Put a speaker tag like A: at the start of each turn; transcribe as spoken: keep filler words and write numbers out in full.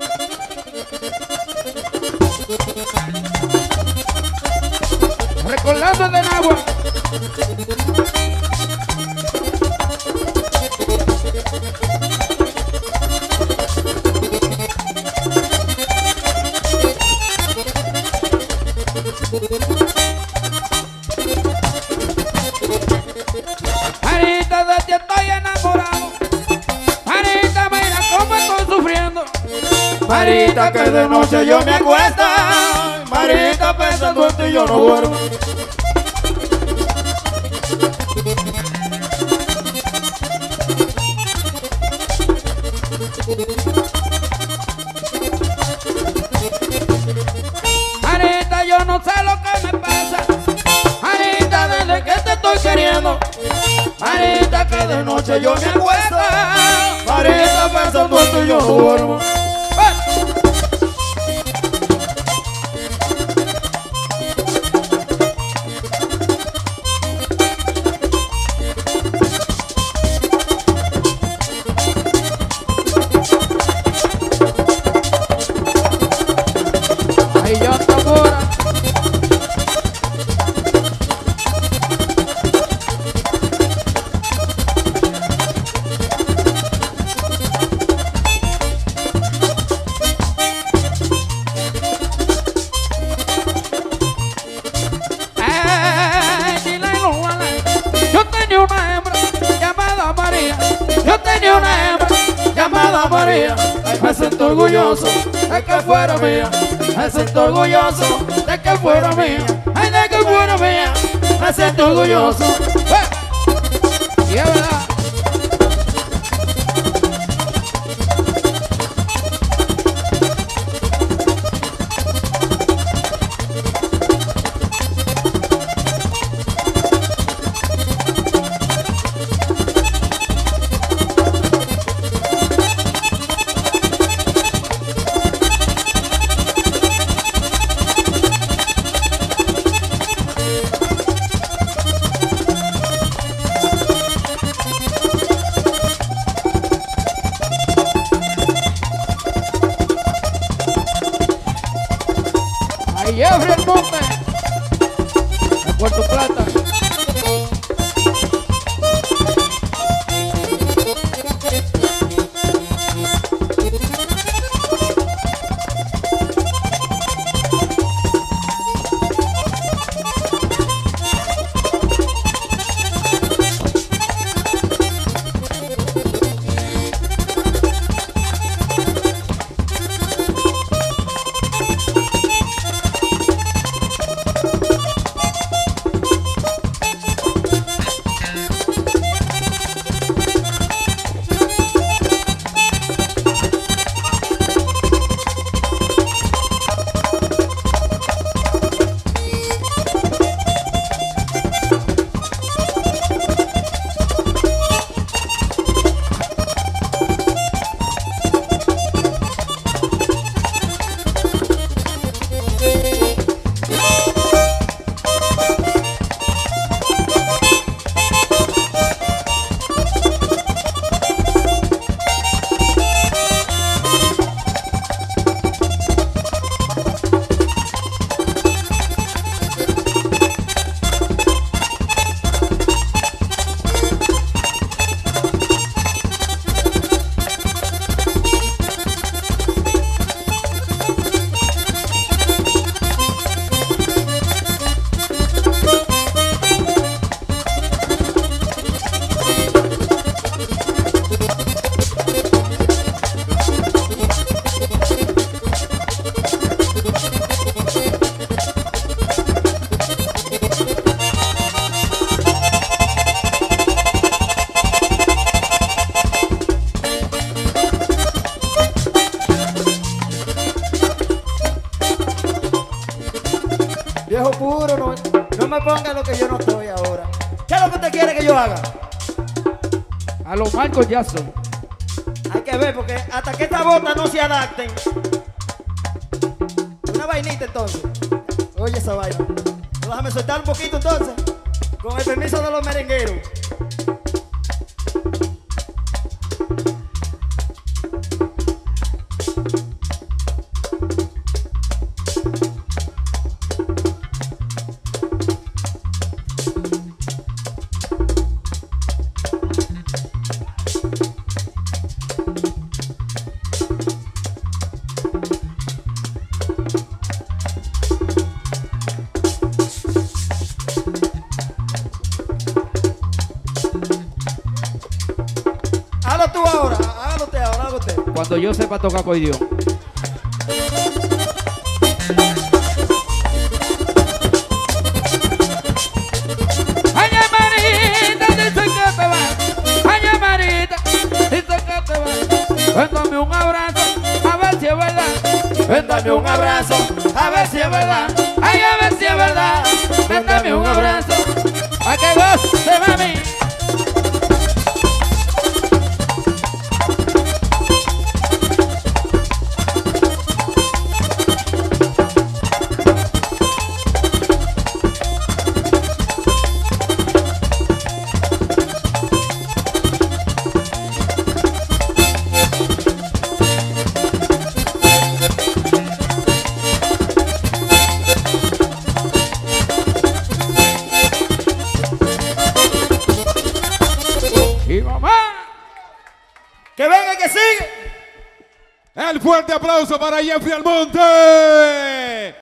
A: Recordando de Nagua. Marita, de ti estoy enamorado. Marita, mira cómo estoy sufriendo.
B: Marita, que de noche yo me acuesto. Marita, pensando en ti yo no duermo.
A: Marita, yo no sé lo que me pasa. Marita, desde que te estoy queriendo.
B: Marita, que de noche yo me acuesto. Marita, pensando en ti yo no duermo.
A: Ay, yo tambora. Ay, dile a los guanes, yo tenía una hembra llamada María. Yo tenía una hembra llamada María. Me siento orgulloso de que fuera mía. Me siento orgulloso de que fuera mía. Ay, de que fuera mía. Me siento orgulloso. ¡Eh! Y es verdad. Ahí Jeffrey el Monte, de Puerto Plata.
B: Viejo puro, no, no me ponga lo que yo no estoy ahora. ¿Qué es lo que usted quiere que yo haga?
A: A los Michael Jackson.
B: Hay que ver, porque hasta que estas botas no se adapten. Una vainita entonces. Oye esa vaina. Déjame soltar un poquito entonces. Con el permiso de los merengueros.
A: cuando yo sepa tocar acordeón. Ay, Marita, dice que te vas. Ay, Marita, dice que te vas. Véndame un abrazo, a ver si es verdad. Véndame un abrazo, a ver si es verdad. Ay, a ver si es verdad. Véndame un abrazo, a que goce, mami.
B: ¡Que venga, que sigue!
C: El fuerte aplauso para Jeffrey Almonte.